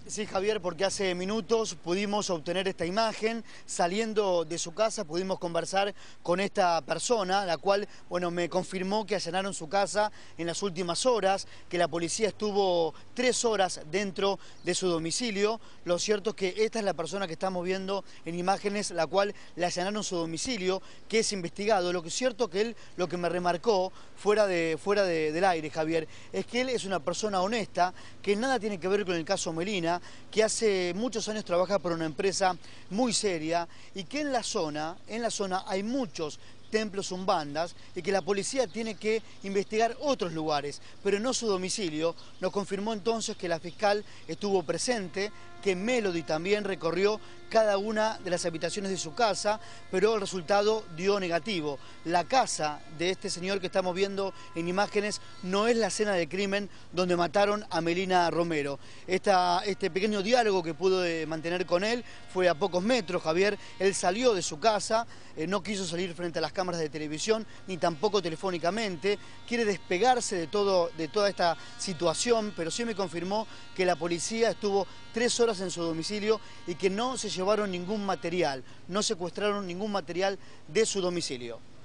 Sí, Javier, porque hace minutos pudimos obtener esta imagen, saliendo de su casa pudimos conversar con esta persona, la cual, bueno, me confirmó que allanaron su casa en las últimas horas, que la policía estuvo 3 horas dentro de su domicilio. Lo cierto es que esta es la persona que estamos viendo en imágenes, la cual le allanaron su domicilio, que es investigado. Lo que es cierto que él, lo que me remarcó del aire, Javier, es que él es una persona honesta, que nada tiene que ver con el caso Melina, que hace muchos años trabaja por una empresa muy seria y que en la zona hay muchos templos umbandas y que la policía tiene que investigar otros lugares, pero no su domicilio. Nos confirmó entonces que la fiscal estuvo presente, que Melody también recorrió cada una de las habitaciones de su casa, pero el resultado dio negativo. La casa de este señor que estamos viendo en imágenes no es la escena del crimen donde mataron a Melina Romero. Este pequeño diálogo que pude mantener con él fue a pocos metros, Javier. Él salió de su casa, no quiso salir frente a las cámaras de televisión, ni tampoco telefónicamente. Quiere despegarse de toda esta situación, pero sí me confirmó que la policía estuvo 3 horas en su domicilio y que no se llevaron ningún material, no secuestraron ningún material de su domicilio.